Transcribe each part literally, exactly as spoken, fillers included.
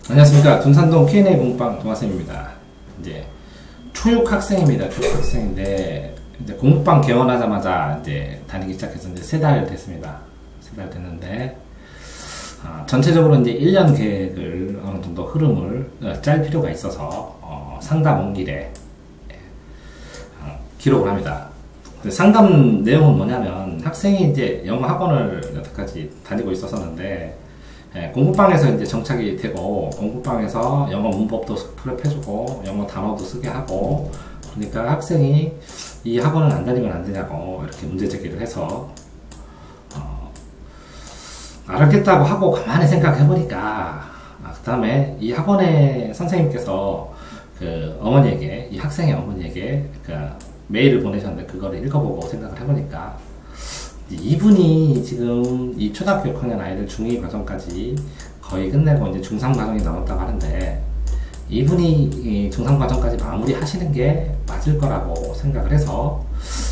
안녕하십니까. 둔산동 큐 앤 에이 공부방 동아쌤입니다. 이제 초육 학생입니다. 초육 학생인데 이제 공부방 개원하자마자 이제 다니기 시작해서 이제 세 달 됐습니다. 세 달 됐는데 아, 전체적으로 이제 일 년 계획을 어느 정도 흐름을 짤 필요가 있어서 어, 상담 온 길에 어, 기록을 합니다. 상담 내용은 뭐냐면 학생이 이제 영어 학원을 여태까지 다니고 있었었는데 예, 공부방에서 이제 정착이 되고 공부방에서 영어 문법도 프랩해주고 영어 단어도 쓰게 하고 그러니까 학생이 이 학원을 안 다니면 안 되냐고 이렇게 문제 제기를 해서 어, 알았겠다고 하고 가만히 생각해보니까 아, 그 다음에 이 학원의 선생님께서 그 어머니에게 이 학생의 어머니에게 그 메일을 보내셨는데 그거를 읽어보고 생각을 해보니까 이분이 지금 이 초등학교 육 학년 아이들 중이 과정까지 거의 끝내고 이제 중삼 과정이 남았다고 하는데 이분이 이 중삼 과정까지 마무리 하시는 게 맞을 거라고 생각을 해서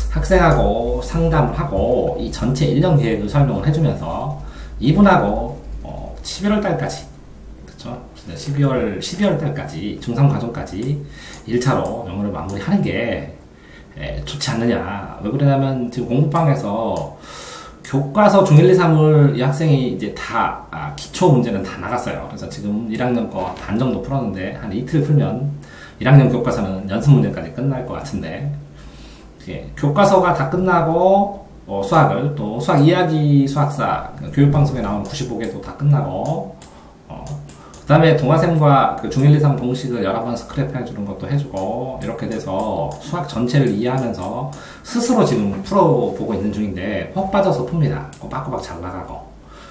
학생하고 상담을 하고 이 전체 일 년 계획을 설명을 해주면서 이분하고 어 십일월 달까지 그렇죠? 십이월, 십이월 달까지 중삼 과정까지 일 차로 영어를 마무리하는 게 예, 좋지 않느냐. 왜 그러냐면 지금 공부방에서 교과서 중일, 이, 삼을 이 학생이 이제 다 아, 기초 문제는 다 나갔어요. 그래서 지금 일 학년 거 반 정도 풀었는데 한 이틀 풀면 일 학년 교과서는 연습 문제까지 끝날 것 같은데 예, 교과서가 다 끝나고 어, 수학을 또 수학 이야기 수학사 교육방송에 나온 구십오 개도 다 끝나고 어, 그 다음에 동아쌤과 그 중일, 이, 삼 공식을 여러 번 스크랩 해주는 것도 해주고 이렇게 돼서 수학 전체를 이해하면서 스스로 지금 풀어보고 있는 중인데 혹 빠져서 풉니다. 꼬박꼬박 잘 나가고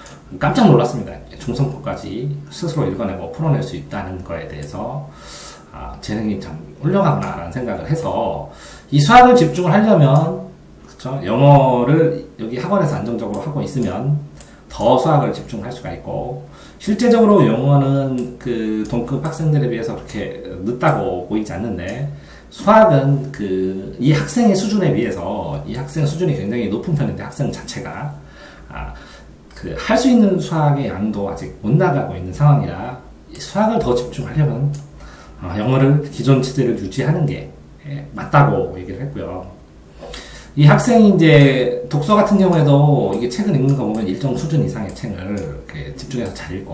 깜짝 놀랐습니다. 중성포까지 스스로 읽어내고 풀어낼 수 있다는 거에 대해서 아, 재능이 참 훌륭하구나 라는 생각을 해서 이 수학을 집중을 하려면 그쵸? 영어를 여기 학원에서 안정적으로 하고 있으면 더 수학을 집중할 수가 있고 실제적으로 영어는 그 동급 학생들에 비해서 그렇게 늦다고 보이지 않는데 수학은 그 이 학생의 수준에 비해서 이 학생 수준이 굉장히 높은 편인데 학생 자체가 아, 그 할 수 있는 수학의 양도 아직 못 나가고 있는 상황이라 수학을 더 집중하려면 어, 영어를 기존 체제를 유지하는 게 예, 맞다고 얘기를 했고요. 이 학생이 이제 독서 같은 경우에도 이게 책을 읽는 거 보면 일정 수준 이상의 책을 이렇게 집중해서 잘 읽고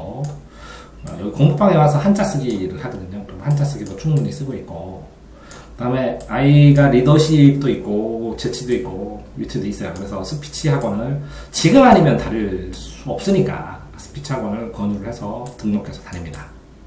어, 여기 공부방에 와서 한자 쓰기를 하거든요. 그럼 한자 쓰기도 충분히 쓰고 있고 그 다음에 아이가 리더십도 있고 재치도 있고 위트도 있어요. 그래서 스피치 학원을 지금 아니면 다닐 수 없으니까 스피치 학원을 권유를 해서 등록해서 다닙니다.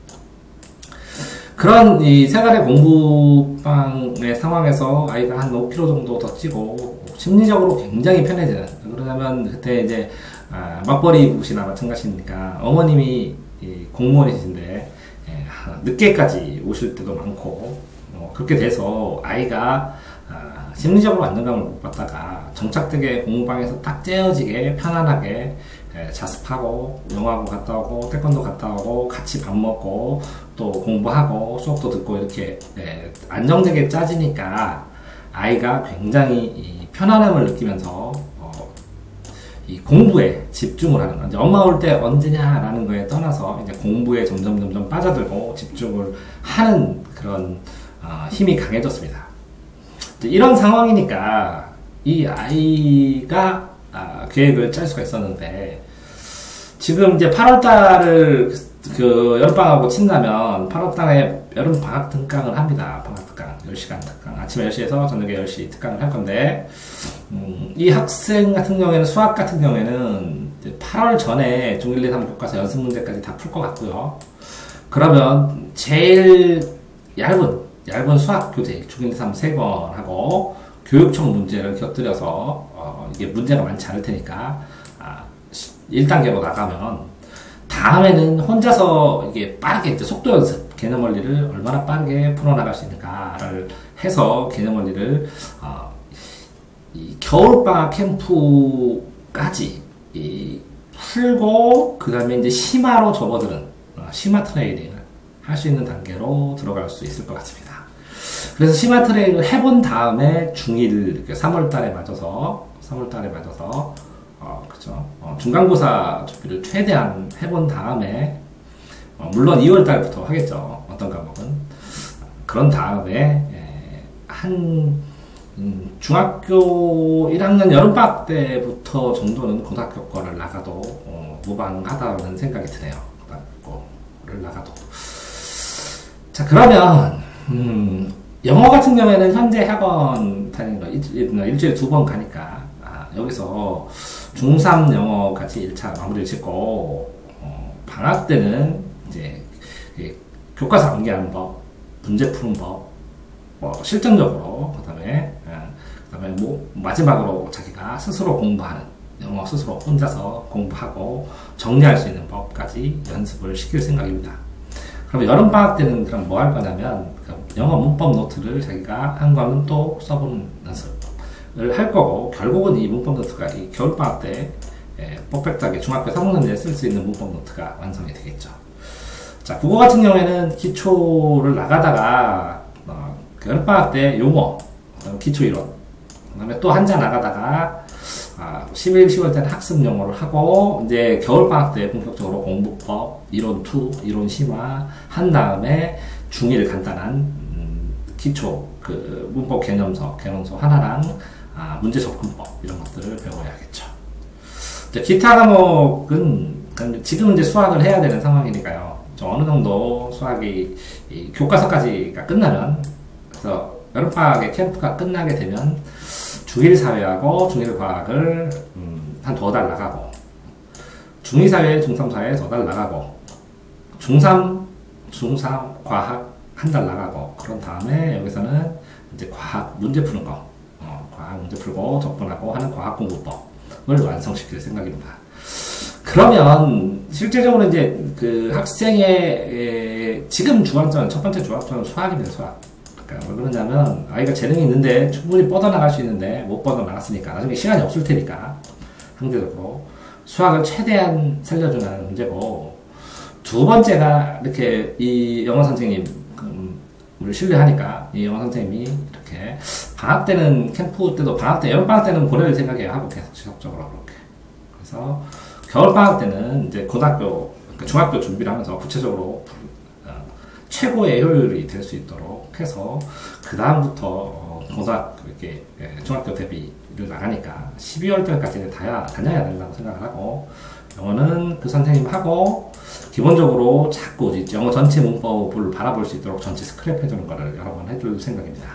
그런 이 생활의 공부방의 상황에서 아이가 한 오 킬로그램 정도 더 찌고 심리적으로 굉장히 편해지는 그러냐면 그때 이제 아, 맞벌이 부부시나 마찬가지니까 어머님이 이 공무원이신데 예, 늦게까지 오실 때도 많고 어, 그렇게 돼서 아이가 아, 심리적으로 안정감을 못 받다가 정착되게 공부방에서 딱 째어지게 편안하게 예, 자습하고 영어학원 갔다 오고 태권도 갔다 오고 같이 밥 먹고 또 공부하고 수업도 듣고 이렇게 예, 안정되게 짜지니까 아이가 굉장히 이 편안함을 느끼면서 어, 이 공부에 집중을 하는 거죠. 엄마 올 때 언제냐라는 거에 떠나서 이제 공부에 점점 점점 빠져들고 집중을 하는 그런 어, 힘이 강해졌습니다. 이런 상황이니까 이 아이가 아, 계획을 짤 수가 있었는데 지금 이제 팔월 달을 그 여름방학하고 친다면 팔월 달에 여름방학 특강을 합니다. 방학 특강 열 시간 특강 아침 열 시에서 저녁에 열 시 특강을 할 건데 음, 이 학생 같은 경우에는 수학 같은 경우에는 팔월 전에 중일, 이, 삼 교과서 연습 문제까지 다 풀 것 같고요. 그러면 제일 얇은 얇은 수학 교재 중일, 이, 삼 세 권 하고 교육청 문제를 곁들여서 어, 이게 문제가 많지 않을 테니까 아, 일 단계로 나가면 다음에는 혼자서 이게 빠르게 이제 속도 연습 개념 원리를 얼마나 빠르게 풀어나갈 수 있는가를 해서 개념 원리를 어, 이 겨울방학 캠프까지 이 풀고 그 다음에 이제 심화로 접어드는 어, 심화 트레이닝을 할 수 있는 단계로 들어갈 수 있을 것 같습니다. 그래서 심화 트레이닝을 해본 다음에 중일 삼월 달에 맞아서 삼월 달에 맞아서 어, 그죠. 어, 중간고사 준비를 최대한 해본 다음에 어, 물론 이월 달부터 하겠죠. 어떤 과목은. 그런 다음에 에, 한 음, 중학교 일 학년 여름방학 때부터 정도는 고등학교 거를 나가도 어, 무방하다는 생각이 드네요. 고등학교 거를 나가도. 자, 그러면 음, 영어 같은 경우에는 현재 학원 다니는 거 일, 일주일에 두 번 가니까 아, 여기서 중삼 영어까지 일 차 마무리를 짓고 어, 방학 때는 이제 교과서 암기하는 법, 문제 푸는 법, 뭐 실전적으로 그다음에 그다음에 뭐 마지막으로 자기가 스스로 공부하는 영어 스스로 혼자서 공부하고 정리할 수 있는 법까지 연습을 시킬 생각입니다. 그럼 여름 방학 때는 그럼 뭐 할 거냐면 영어 문법 노트를 자기가 한 과는 또 써보는 연습을 할 거고 결국은 이 문법 노트가 이 겨울 방학 때 예, 퍼펙트하게 중학교 삼 학년 때 쓸 수 있는 문법 노트가 완성이 되겠죠. 자, 국어 같은 경우에는 기초를 나가다가 어, 여름방학 때 용어, 기초 이론, 그 다음에 또 한자 나가다가 아, 십일, 시월 때는 학습 영어를 하고 이제 겨울방학 때 본격적으로 공부법, 이론 이, 이론 심화 한 다음에 중일 간단한 음, 기초 그 문법 개념서, 개론서 하나랑 아, 문제 접근법 이런 것들을 배워야겠죠. 이제 기타 과목은 지금 이제 수학을 해야 되는 상황이니까요. 좀 어느 정도 수학이 이 교과서까지가 끝나면 그래서 여름방학의 캠프가 끝나게 되면 중일 사회하고 중일 과학을 음, 한 두어 달 나가고 중이 사회, 중삼 사회 두 달 나가고 중삼, 중삼 과학 한 달 나가고 그런 다음에 여기서는 이제 과학 문제 푸는 거, 어, 과학 문제 풀고 접근하고 하는 과학 공부법을 완성시킬 생각입니다. 그러면 실제적으로 이제 그 학생의 에, 지금 중학점 첫 번째 중학점은 수학입니다. 수학. 그러니까 왜 그러냐면 아이가 재능이 있는데 충분히 뻗어나갈 수 있는데 못 뻗어나갔으니까 나중에 시간이 없을 테니까 상대적으로 수학을 최대한 살려주는 문제고 두 번째가 이렇게 이 영어 선생님을 신뢰하니까 이 영어 선생님이 이렇게 방학 때는 캠프 때도 방학 때 여름 방학 때는 보낼 생각이에요. 하고 계속 지속적으로 그렇게. 그래서 겨울방학 때는 이제 고등학교, 그러니까 중학교 준비를 하면서 구체적으로 어, 최고의 효율이 될 수 있도록 해서 그 다음부터 어, 고등학교 이렇게 예, 중학교 대비를 나가니까 십이월 달까지는 다야, 다녀야 된다고 생각을 하고 영어는 그 선생님하고 기본적으로 자꾸 영어 전체 문법을 바라볼 수 있도록 전체 스크랩 해주는 거를 여러 번 해줄 생각입니다.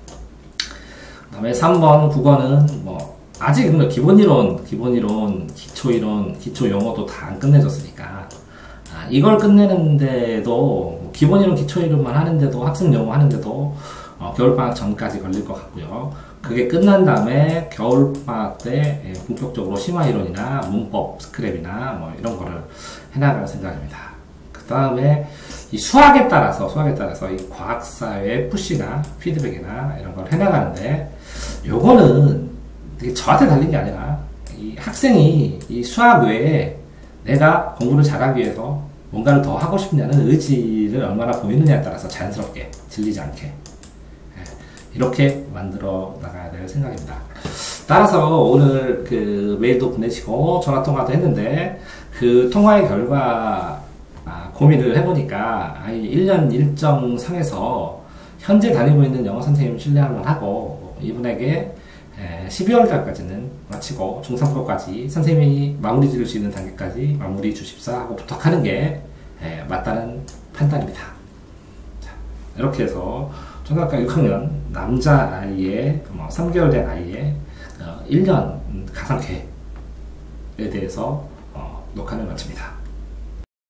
그 다음에 삼 번 국어는 뭐 아직 뭐 기본 이론, 기본 이론, 기초 이론, 기초 용어도 다 안 끝내줬으니까 아, 이걸 끝내는데도 기본 이론, 기초 이론만 하는데도 학습 영어 하는데도 어, 겨울방학 전까지 걸릴 것 같고요. 그게 끝난 다음에 겨울방학 때 예, 본격적으로 심화 이론이나 문법 스크랩이나 뭐 이런 거를 해나갈 생각입니다. 그 다음에 이 수학에 따라서 수학에 따라서 이 과학사회 푸시나 피드백이나 이런 걸 해나가는데 요거는 되게 저한테 달린 게 아니라 이 학생이 이 수학 외에 내가 공부를 잘하기 위해서 뭔가를 더 하고 싶냐는 의지를 얼마나 보이느냐에 따라서 자연스럽게 질리지 않게 이렇게 만들어 나가야 될 생각입니다. 따라서 오늘 그 메일도 보내시고 전화통화도 했는데 그 통화의 결과 아, 고민을 해보니까 아이 일 년 일정 상에서 현재 다니고 있는 영어 선생님 신뢰할 만하고 이분에게 십이월 달까지는 마치고 중삼 거까지 선생님이 마무리 지을 수 있는 단계까지 마무리 주십사 하고 부탁하는 게 맞다는 판단입니다. 자, 이렇게 해서 초등학교 육 학년 남자 아이의 뭐 삼 개월 된 아이의 어, 일 년 가상 계획에 대해서 어, 녹화를 마칩니다.